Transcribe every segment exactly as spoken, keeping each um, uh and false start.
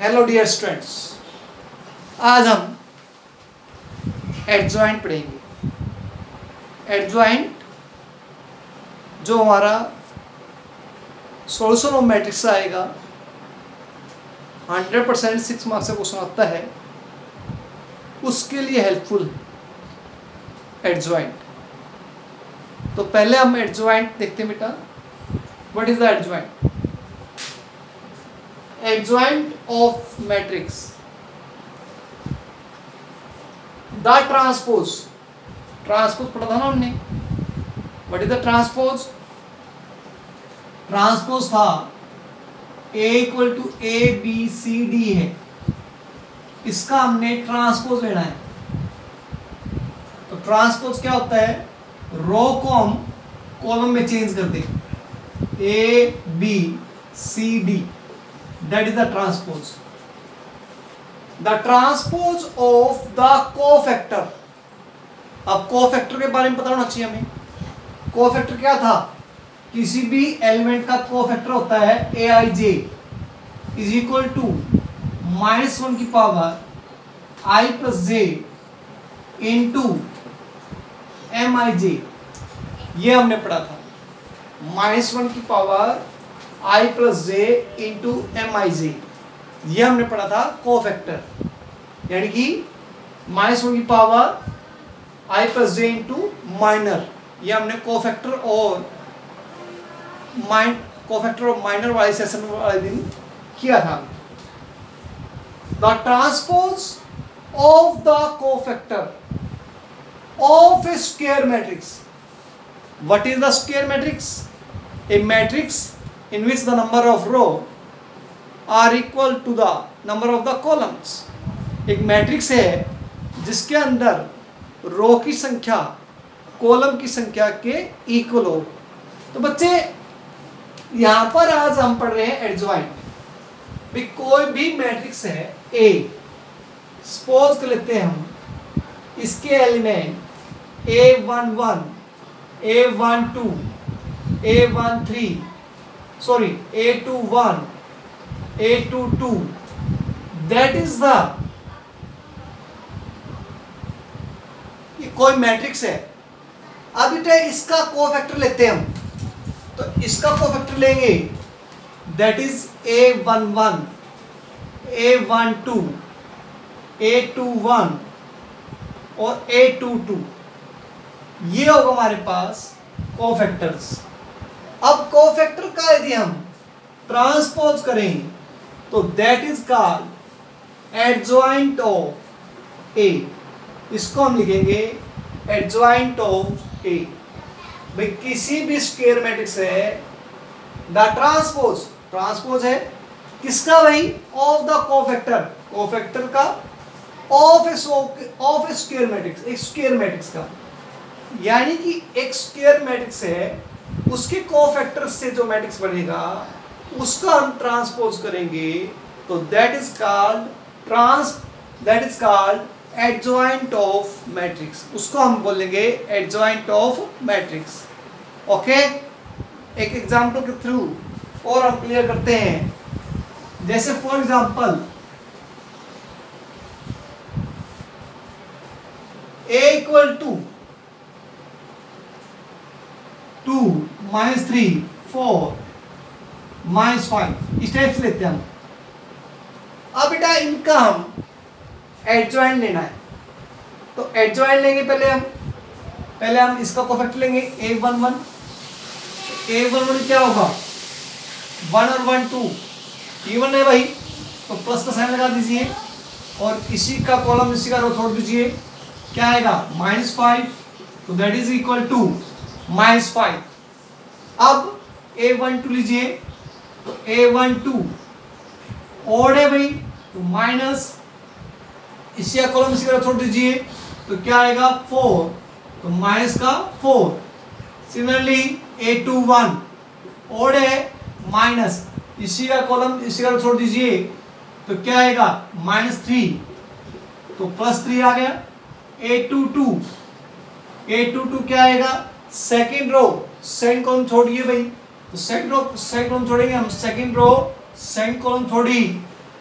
Hello dear students, आज हम adjoint पढ़ेंगे। एडजॉइंट जो हमारा सोल्यूशन ऑफ मैट्रिक्स आएगा, हंड्रेड परसेंट सिक्स मार्क्स का क्वेश्चन आता है, उसके लिए हेल्पफुल एडजॉइंट। तो पहले हम एडजॉइंट देखते हैं बेटा। What is the adjoint? Adjoint of matrix, the transpose. Transpose पढ़ा था ना हमने। What is the transpose? Transpose था A equal to A B C D है, इसका हमने ट्रांसपोज लेना है। तो ट्रांसपोज क्या होता है? रो को हम कॉलम में चेंज कर दें, A B C D, that is the transpose. The transpose of the cofactor. अब कोफैक्टर के बारे में पता होना चाहिए हमें। कोफैक्टर क्या था? किसी भी एलिमेंट का कोफैक्टर होता है A I J is equal to minus one की power I plus J into M I J. ये हमने पढ़ा था, माइनस वन की power I plus J into M I J. ये हमने पढ़ा था कोफैक्टर, यानी कि माइनस वन की power I plus J into minor. ये हमने कोफैक्टर और माइन कोफैक्टर और माइनर वाले सेशन वाले दिन किया था। The transpose of the cofactor of a square matrix. What is the square matrix? A matrix in which the number of row are equal to the number of the columns। एक matrix है जिसके अंदर रो की संख्या column की संख्या के equal हो। तो बच्चे यहां पर आज हम पढ़ रहे हैं एडजॉइंट। भी कोई भी मैट्रिक्स है ए, सपोज कर लेते हैं हम इसके element A one one, A one two, A one three, sorry a two one, a two two, that is the, ये कोई मैट्रिक्स है। अब बेटा इसका कोफैक्टर लेते हैं हम, तो इसका कोफैक्टर लेंगे that is a one one, a one two, a two one और a टू टू। ये होगा हमारे पास कोफैक्टर्स। अब कोफैक्टर का यदि हम ट्रांसपोज करें तो that is called adjoint of A. इसको हम लिखेंगे एडजॉइंट ऑफ ए। भाई किसी भी स्क्वायर मैट्रिक्स है, द ट्रांसपोज, ट्रांसपोज है किसका भाई? ऑफ द कोफैक्टर, कोफैक्टर का of A of a square matrix, एक स्क्वायर मैट्रिक्स का। यानी कि एक स्क्वायर मैट्रिक्स है, उसके कोफैक्टर से जो मैट्रिक्स बनेगा उसका हम ट्रांसपोज करेंगे तो that is called trans that is called adjoint of matrix. उसको हम बोलेंगे एडजॉइंट ऑफ मैट्रिक्स। ओके, एक एग्जांपल के थ्रू और हम क्लियर करते हैं। जैसे for example A equal to two minus three four minus five, इस टाइप से लेते हैं हम। अब बेटा इनका हम एडजॉइंट लेना है, तो एडजॉइंट लेंगे पहले हम पहले हम इसका कोफैक्टर लेंगे A one one. A one one क्या होगा? वन और वन टू इवन है भाई, तो प्लस का साइन लगा दीजिए और इसी का कॉलम इसी का रो छोड़ दीजिए। क्या आएगा? माइनस फाइव, तो that is equal to minus five. अब ए वन टू लीजिए, तो ए वन टू ओड है भाई, तो माइनस इसी का कॉलम इसी का छोड़ दीजिए, तो क्या आएगा? फोर, तो माइनस का four. Similarly A two one odd है, माइनस इसी का कॉलम इसी का छोड़ दीजिए, तो क्या आएगा? माइनस थ्री, तो प्लस थ्री आ गया। A two two A two two क्या आएगा? सेकेंड रो सेकंड कॉलम छोड़िए भाई, तो सेकंड रो सेकंड कॉलम छोड़ेंगे हम, सेकंड रो सेकंड कॉलम छोड़ी,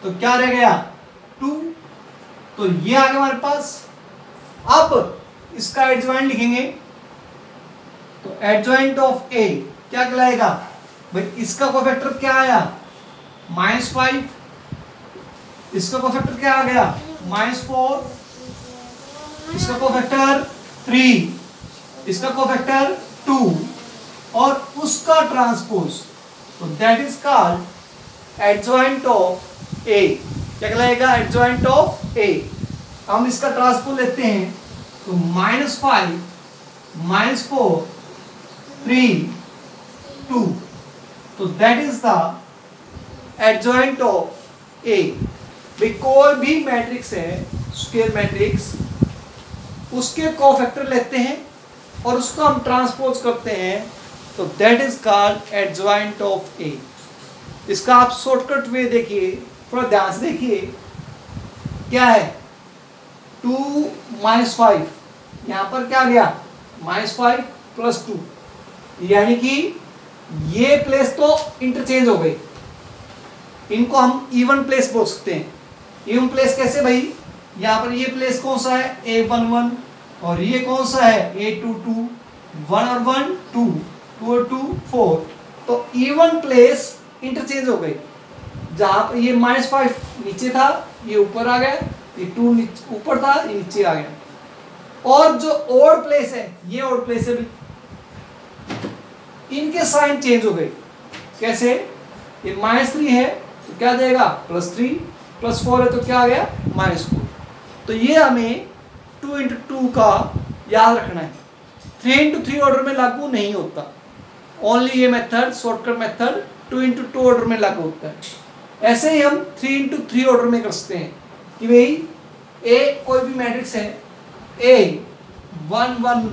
तो क्या रह गया टू, तो ये आ गया हमारे पास। अब इसका एडजॉइंट लिखेंगे, तो एडजॉइंट ऑफ ए क्या कहलाएगा भाई, इसका कोफैक्टर क्या आया माइनस फाइव, इसका कोफैक्टर क्या आ गया माइनस फोर, इसका कोफैक्टर थ्री, इसका कोफैक्टर टू, और उसका ट्रांसपोज, तो that is called adjoint of A. क्या कहलाएगा एडजॉइंट ऑफ ए। हम इसका ट्रांसपोज लेते हैं, तो minus five, minus four, three, two, तो that is the adjoint of A. भाई कोई भी मैट्रिक्स है स्क्वायर मैट्रिक्स, उसके कोफैक्टर लेते हैं और उसको हम ट्रांसपोज करते हैं, तो that is called adjoint of A. इसका आप शॉर्टकट वे देखिए, थोड़ा ध्यान से देखिए, क्या है टू माइनस फाइव, यहां पर क्या गया माइनस फाइव प्लस टू, यानी कि ये प्लेस तो इंटरचेंज हो गई, इनको हम इवन प्लेस बोल सकते हैं। इवन प्लेस कैसे भाई, यहाँ पर ये प्लेस कौन सा है ए वन वन, और ये कौन सा है ए टू टू, वन और वन टू, टू और टू फोर, तो इवन प्लेस इंटरचेंज हो गई। जहां पर ये माइनस फाइव नीचे था ये ऊपर आ गया, ये टू ऊपर था ये नीचे आ गया। और जो ओड प्लेस है ये ओड प्लेस है भी, इनके साइन चेंज हो गए। कैसे, ये माइनस थ्री है तो क्या देगा प्लस थ्री, प्लस फोर है तो क्या आ गया माइनस फोर। तो ये हमें टू इंटू टू का याद रखना है, थ्री इंटू थ्री ऑर्डर में लागू नहीं होता, ओनली ये method shortcut method two into two order में लागू होता है। ऐसे ही हम थ्री इंटू थ्री ऑर्डर में कर सकते हैं कि भाई ए कोई भी मैट्रिक्स है, A one one,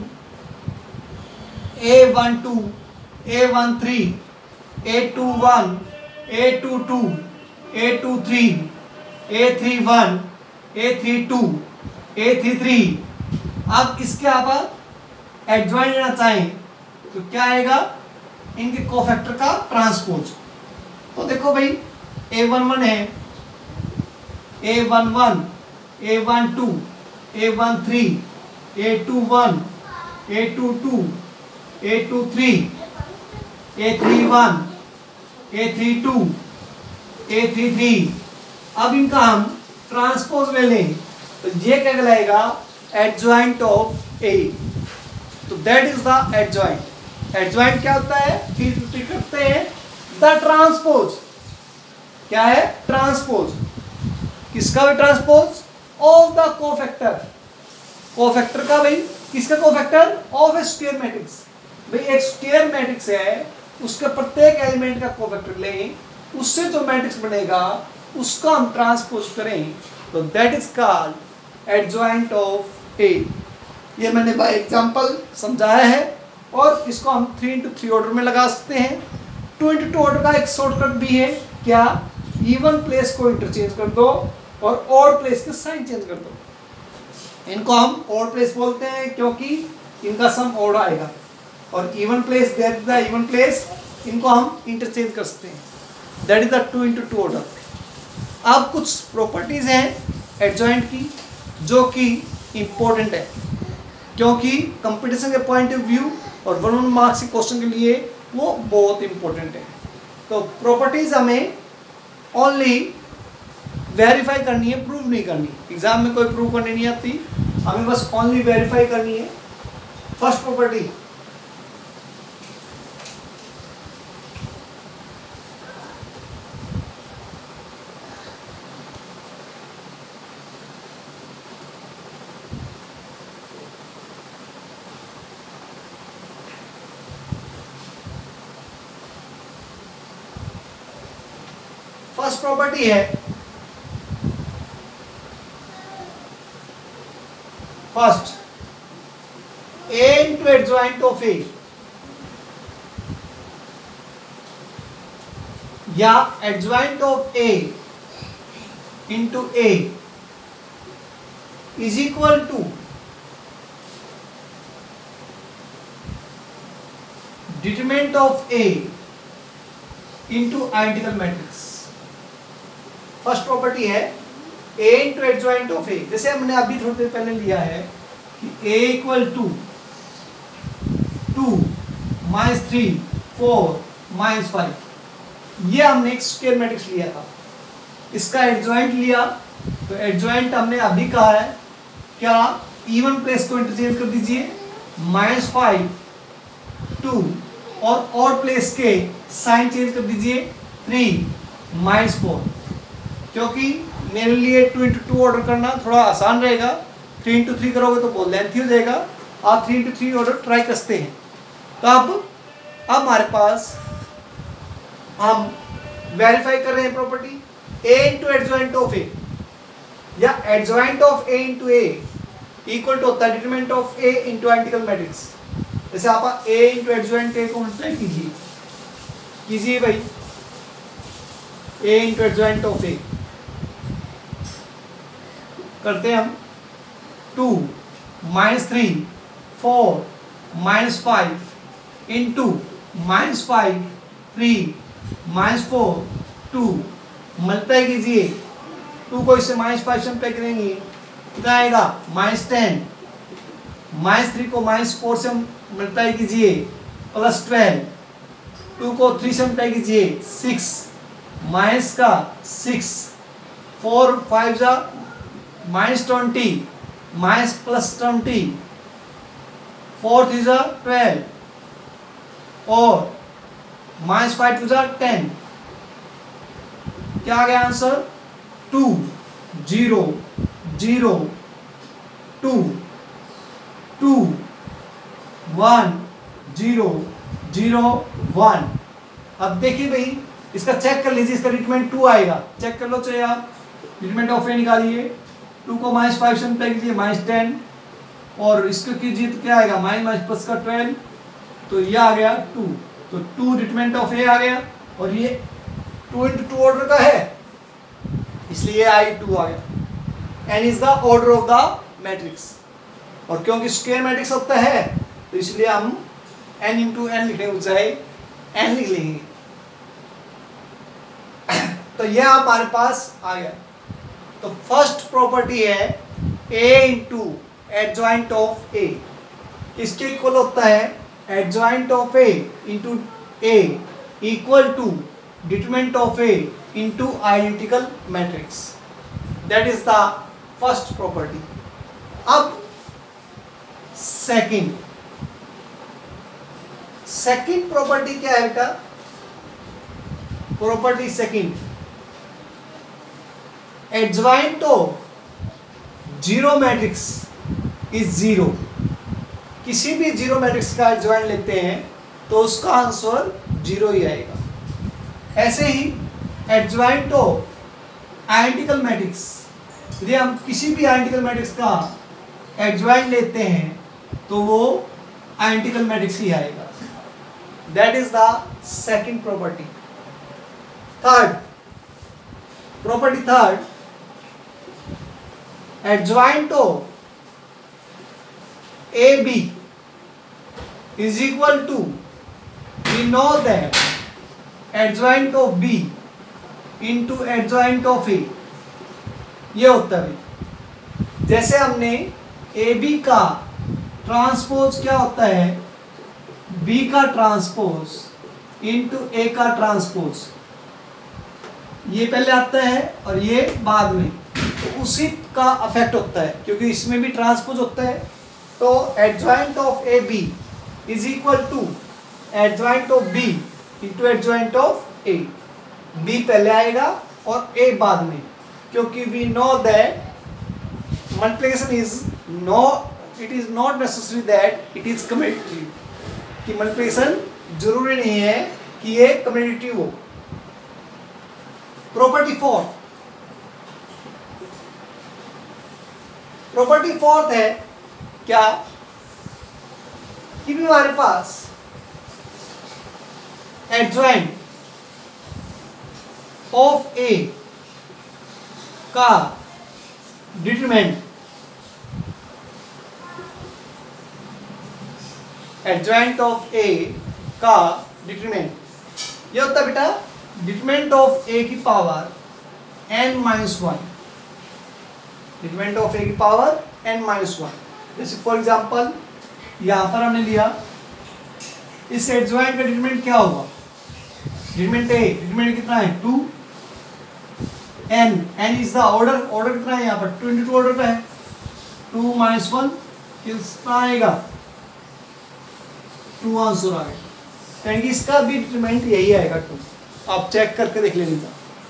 A one two, A one three, A two one, A two two, A two three, A three one, A three two, A three three. अब इसके आप एडजॉइंट लेना चाहें तो क्या आएगा, इनके कोफैक्टर का ट्रांसपोज। तो देखो भाई ए वन वन है, A one one, A one two, A one three, A two one, A two two, A two three, A three one, A three two, A three three. अब इनका हम transpose ले लें तो ये क्या कहलाएगा एडजॉइंट ऑफ ए। तो that is the adjoint. Adjoint क्या होता है, फिर रिपीट करते हैं, द ट्रांसपोज। क्या है ट्रांसपोज, किसका भी transpose of the cofactor. Cofactor का भाई किसका cofactor, of a square matrix. भाई एक स्क्वायर मैट्रिक्स है, उसके प्रत्येक एलिमेंट का कोफैक्टर लें, उससे जो मैट्रिक्स बनेगा उसका हम ट्रांसपोज करें, तो that is called adjoint of A. ये मैंने बाय एग्जांपल समझाया है, और इसको हम थ्री इंटू थ्री ऑर्डर में लगा सकते हैं। टू इंटू टू ऑर्डर का एक शॉर्टकट भी है, क्या, इवन प्लेस को इंटरचेंज कर दो और ऑड प्लेस के साइन चेंज कर दो। इनको हम ऑड प्लेस बोलते हैं क्योंकि इनका सम ऑड आएगा, और even place that the even place, इनको हम इंटरचेंज कर सकते हैं। That is the two into two order. अब कुछ प्रॉपर्टीज हैं एडजॉइंट की जो कि इम्पोर्टेंट है, क्योंकि कंपटीशन के पॉइंट ऑफ व्यू और वन वन मार्क्स के क्वेश्चन के लिए वो बहुत इंपॉर्टेंट है। तो प्रॉपर्टीज हमें ओनली वेरीफाई करनी है, प्रूव नहीं करनी। एग्जाम में कोई प्रूव करनी नहीं आती, हमें बस ओनली वेरीफाई करनी है। फर्स्ट प्रॉपर्टी, फर्स्ट प्रॉपर्टी है, first A into adjoint of A, या adjoint of A into A is equal to determinant of A into identical matrix. First property है A into adjoint of A, जैसे हमने अभी थोड़ी देर पहले लिया है कि A equal to two minus three four minus five, ये हमने एक स्क्वायर मैट्रिक्स लिया था, इसका एडजॉइंट लिया, तो एडजॉइंट हमने अभी कहा है क्या, इवन प्लेस को इंटरचेंज कर दीजिए, माइनस फाइव टू और ऑड प्लेस के साइन चेंज कर दीजिए, थ्री माइनस फोर, क्योंकि मेरे लिए टू इंटू टू ऑर्डर करना थोड़ा आसान रहेगा, थ्री इंटू थ्री करोगे तो बहुत लेंथी हो जाएगा, आप three into three order try करते हैं। तो अब अब हमारे पास हम वेरीफाई कर रहे हैं property A into adjoint of A, या adjoint of A into A equal to होता है determinant of A into identical matrix. जैसे आप ए इंटू एडजॉइंट ए को मल्टीप्लाई कीजिए कीजिए भाई, A into adjoint of A करते हैं हम, two minus three four minus five into minus five three minus four two, multiply कीजिए, टू को इससे माइनस फाइव से मल्टीप्लाई करेंगे कितना आएगा, माइनस टेन, माइनस थ्री को माइनस फोर से मल्टीप्लाई कीजिए प्लस ट्वेल्व, टू को थ्री से मल्टीप्लाई कीजिए सिक्स, माइनस का सिक्स, फोर फाइव जा minus twenty, minus plus twenty, four three जा ट्वेल्व और माइनस फाइव टू जा टेन, क्या आ गया answer, two zero zero two two one zero zero one. अब देखिए भाई इसका चेक कर लीजिए, इसका डिटरमिनेंट टू आएगा, चेक कर लो चाहे आप, डिटरमिनेंट ऑफ ए निकालिए, टू को माइनस फाइव से मल्टीप्लाई कीजिए माइनस टेन और इसको कीजिए तो क्या आएगा, माइनस माइनस प्लस का ट्वेल्व, तो ये आ गया टू, तो टू डिटरमिनेंट ऑफ ए आ गया और ये टू इंटू टू ऑर्डर का है इसलिए आई टू आ गया। N is the order of the matrix, और क्योंकि स्क्वायर मैट्रिक्स होता है तो इसलिए हम एन इंटू एन लिखने के बजाय एन लिख लेंगे। तो यह हमारे पास आ गया। तो फर्स्ट प्रॉपर्टी है A into adjoint of A, किसके इक्वल होता है, adjoint of A into A equal to determinant of A into identical matrix, that is the first property. अब सेकंड सेकंड प्रॉपर्टी क्या है बेटा, property second, adjoint of zero matrix is zero. किसी भी zero matrix का adjoint लेते हैं तो उसका आंसर जीरो ही आएगा। ऐसे ही एडजॉइंट ऑफ आइडेंटिकल मैट्रिक्स, यदि हम किसी भी आइडेंटिकल मैट्रिक्स का एडजॉइंट लेते हैं तो वो आइडेंटिकल मैट्रिक्स ही आएगा। That is the second property. Third property, third, adjoint of A B is equal to, we know that adjoint of B into adjoint of A, ये होता है। जैसे हमने ए बी का ट्रांसपोज क्या होता है, बी का ट्रांसपोज इंटू ए का ट्रांसपोज, ये पहले आता है और ये बाद में, तो उसी का अफेक्ट होता है क्योंकि इसमें भी ट्रांसपोज होता है। तो adjoint of A B is equal to adjoint of B into adjoint of A, B पहले आएगा और ए बाद में, क्योंकि we know that multiplication is no, it is not necessary that it is commutative, कि मल्टीप्लिकेशन जरूरी नहीं है कि ये कम्यूटेटिव हो। प्रॉपर्टी फोर्थ, प्रॉपर्टी फोर्थ है क्या, कि भी हमारे पास एडजॉइंट ऑफ ए का डिटरमिनेंट, एडजॉइंट ऑफ ए का डिटरमिनेंट ये होता है बेटा डिटरमिनेंट ऑफ ए की power N minus one, determinant of A की पावर एन माइनस वन। जैसे फॉर एग्जांपल यहां पर हमने लिया, इस एडजॉइंट का डिटरमिनेंट क्या होगा, डिटरमिनेंट ए, डिटरमिनेंट कितना है two, N, N is the order, order कितना है यहाँ पर टू इंटू टू ऑर्डर का है, टू माइनस वन कितना आएगा, टू आंसर आ गया। यानी कि इसका भी डिटरमिनेंट यही आएगा टू। आप चेक करके देख लेंगे,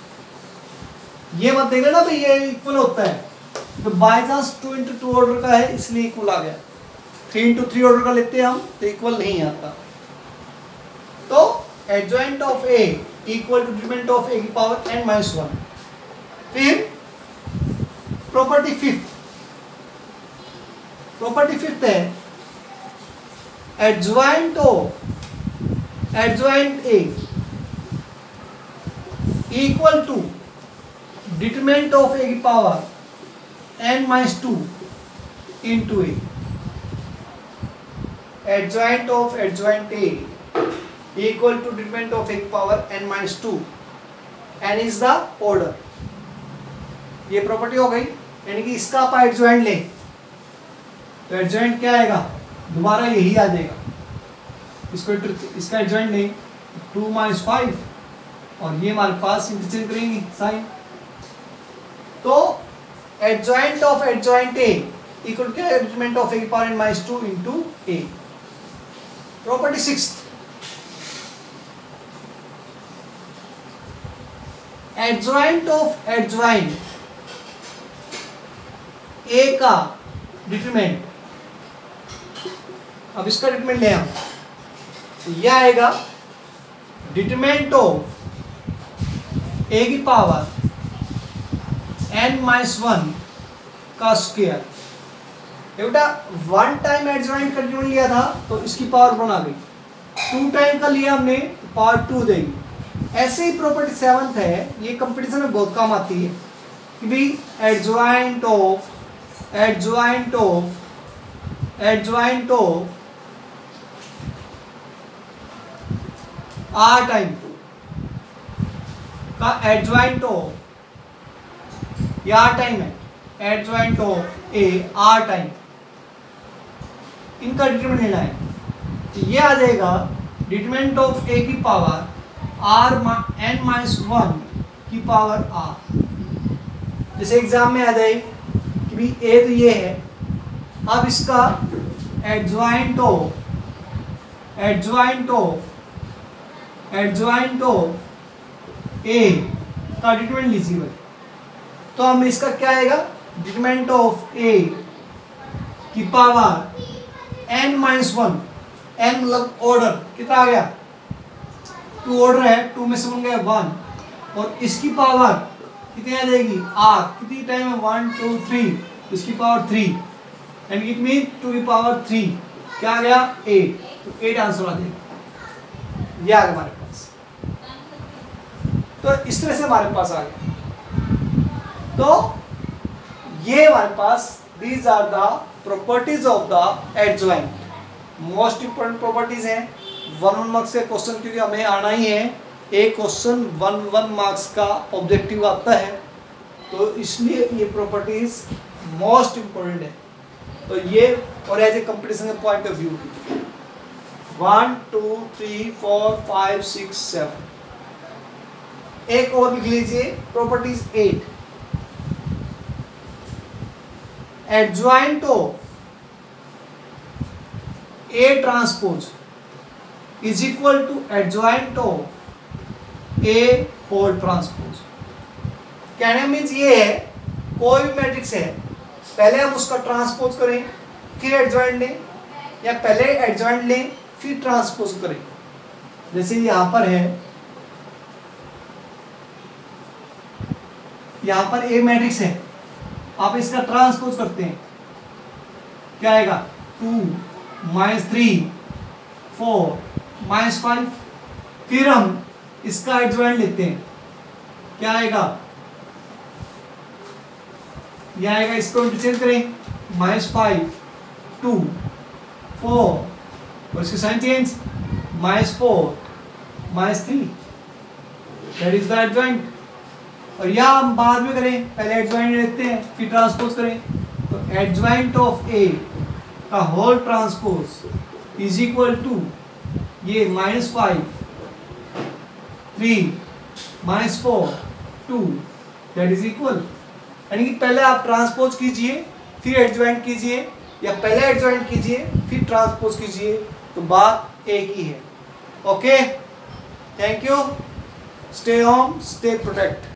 ये मत देख लेना भाई ये इक्वल होता है, तो by chance two into two order का है इसलिए इक्वल आ गया, थ्री इंटू थ्री ऑर्डर का लेते हैं हम तो इक्वल नहीं आता। तो adjoint of A equal to determinant of A की पावर एन माइनस वन। फिर प्रॉपर्टी फिफ्थ, प्रॉपर्टी फिफ्थ है adjoint of adjoint A equal to determinant of A की power N minus two into A. Adjoint of adjoint A equal to determinant of A की power N minus two, N is the order. ये property हो गई, यानी कि इसका आप adjoint लें तो एडजॉइंट क्या आएगा, दोबारा यही आ जाएगा। इसको इसका एडजॉइंट लें टू माइनस फाइव और ये हमारे पास इंटरचेंज करेंगे साइन। तो adjoint of adjoint A equal क्या है, डिटरमिनेंट ऑफ ए की power N minus two into A. Property sixth, adjoint of adjoint A का डिटरमिनेंट, अब इसका डिटरमिनेंट ले हम, तो यह आएगा डिटरमिनेंट ऑफ ए की पावर एन माइनस वन का स्क्वायर। बेटा वन टाइम एडजॉइंट का डिटरमिनेंट लिया था तो इसकी पावर वन आ गई, टू टाइम का लिया हमने तो पावर टू देगी। ऐसे ही प्रॉपर्टी सेवंथ है, ये कंपटीशन में बहुत काम आती है कि भाई adjoint of adjoint of adjoint of R time का एडजॉइंट ऑफ, ये आर टाइम है, adjoint of A R time, इनका डिटरमिनेंट लेना है। तो ये आ जाएगा डिटरमिनेंट ऑफ ए की power R N minus one की पावर आर। जैसे एग्जाम में आ जाए कि भाई ए तो ये है, अब इसका adjoint of adjoint of adjoint of A का डिटरमिनेंट लीजिए भाई, तो हमें इसका क्या आएगा, डिटरमिनेंट ऑफ ए की power N minus one, N मतलब ऑर्डर कितना आ गया, टू ऑर्डर है, टू में से बन गया वन, और इसकी पावर कितनी आ जाएगी आर, कितनी टाइम है वन टू थ्री, इसकी power three, and it mean two की पावर थ्री, क्या आ गया एट, तो एट आंसर आ जाएगा। ये आ गया हमारे पास, तो इस तरह से हमारे पास आ गया। तो ये हमारे पास these are the properties of the adjoint, most important properties हैं वन वन मार्क्स के क्वेश्चन, क्योंकि हमें आना ही है, एक क्वेश्चन वन वन मार्क्स का ऑब्जेक्टिव आता है, तो इसलिए ये प्रॉपर्टीज मोस्ट इंपोर्टेंट है। तो ये और एज ए कंपटीशन के point of view one two three four five six seven, एक और लिख लीजिए properties eight, adjoint of A transpose is equal to adjoint of A whole transpose. कहने मीन्स ये है, कोई भी मैट्रिक्स है, पहले हम उसका ट्रांसपोज करें फिर एडजॉइंट लें, या पहले एडजॉइंट लें फिर ट्रांसपोज करें। जैसे यहां पर है, यहां पर ए मैट्रिक्स है, आप इसका ट्रांसपोज करते हैं, क्या आएगा two minus three four minus five, फिर हम इसका एडजॉइंट लेते हैं, क्या आएगा, यह आएगा, इसको इंटरचेंज करें, माइनस फाइव टू फोर और इसकी sign change, minus four minus three, that is the adjoint. और या हम बाद में करें, पहले एडजॉइंट लेते हैं फिर ट्रांसपोज करें। तो एडजॉइंट ऑफ ए का whole transpose is equal to ये minus five three minus four two, that is equal, यानी कि पहले आप ट्रांसपोज कीजिए फिर एडजॉइंट कीजिए, या पहले एडजॉइंट कीजिए फिर ट्रांसपोज कीजिए, तो बात एक ही है। Okay, thank you, stay home, stay protect.